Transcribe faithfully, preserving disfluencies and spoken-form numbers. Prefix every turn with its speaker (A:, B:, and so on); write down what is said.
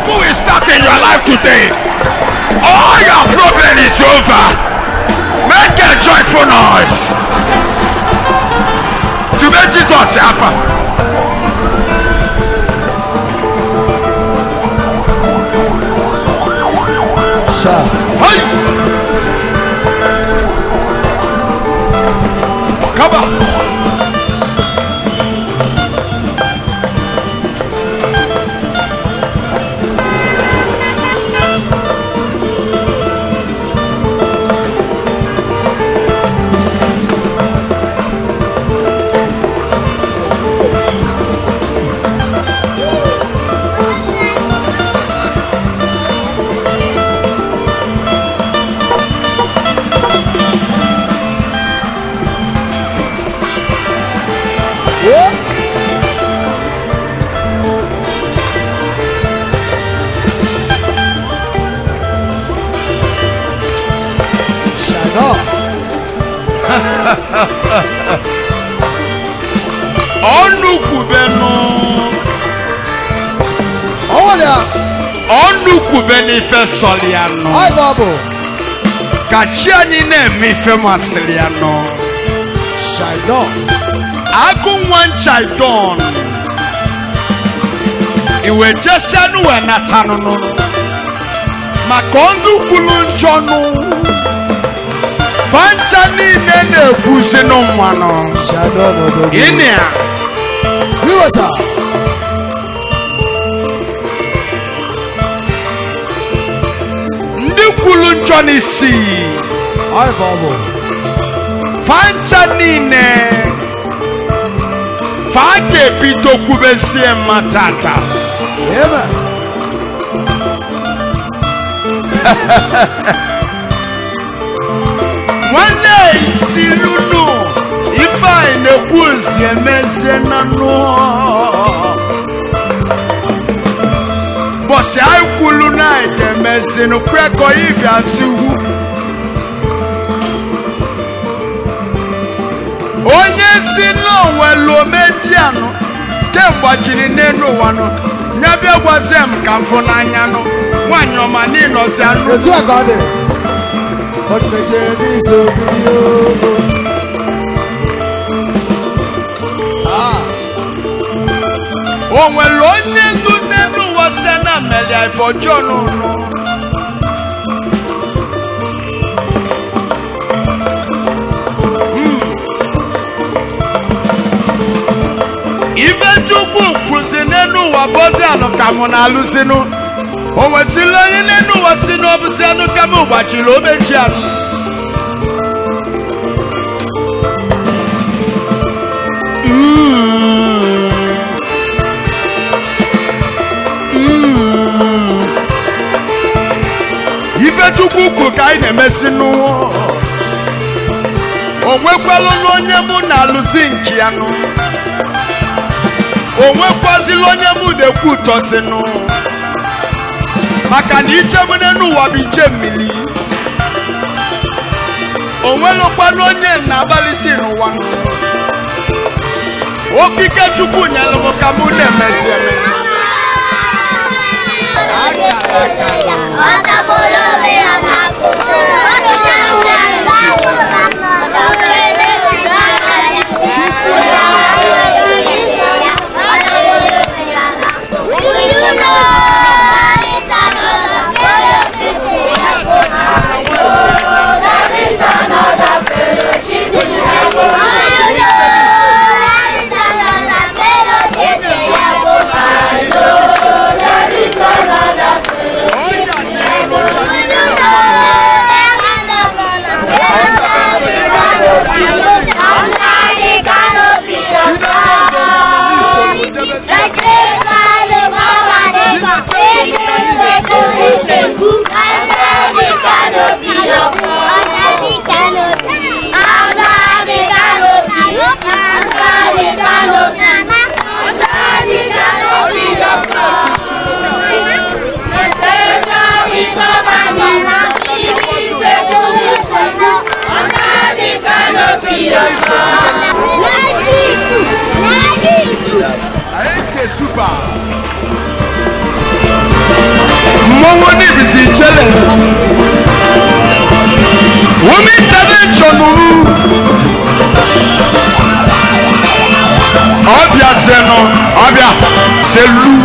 A: miracle will start in your life today. All your problem is over. Make a joyful noise to make Jesus happen. Hey! Come on. Soliano.
B: Ai babo.
A: Kachiani ne mi fema Soliano.
B: Shaidon.
A: Agun one Shaidon. Iwe jesanu we natano no. Makondu kulunjonu. Fanchani nene kuzeno mwano.
B: Shaidon.
A: Inia.
B: Wiwasa.
A: Kulun Johnny C.
B: Ai babo.
A: Fanchanine. Fake pito kubesi matata.
B: Amen.
A: One day silunu ifa ine kuzi emeze nano. Bosi ay kuluna ite meze no kweko ibi ansihu. Onye sino welo mejiano kemgba jiri nenu wano nyabia gwazem kamfo n'anya no nwanyoma ni no si anu
B: etu akade odmeje ni so video ah
A: o welo onye ndu nenu wase na meli ifojo no no nenu wabozi alokamu na alusinu onwetilo nenu wasinu obuzi anu kamu ubachilo omeji anu ife chukwu ka anyị na-emesinu onwekwelu n'onye mụ na alusi nchi anu onwe kwazilo onye mu de kwutosinu maka na ije mu nenu wa bi je mmili onwe lokwa onye na abalisi n'ụwa okike chukwu nyelu mo ka mu na emezeme Super. eze no ọbịa selu